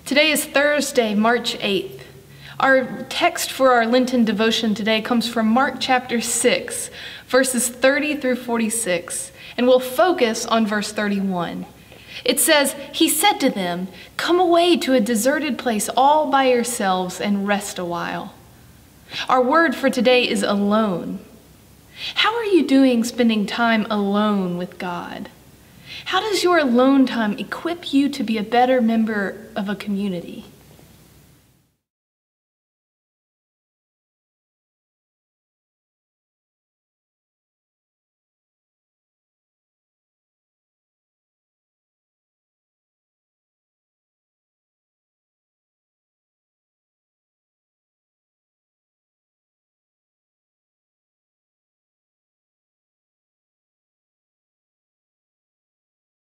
Today is Thursday, March 8th. Our text for our Lenten devotion today comes from Mark chapter 6, verses 30 through 46, and we'll focus on verse 31. It says, "He said to them, 'Come away to a deserted place all by yourselves and rest a while.'" Our word for today is alone. How are you doing spending time alone with God? How does your alone time equip you to be a better member of a community?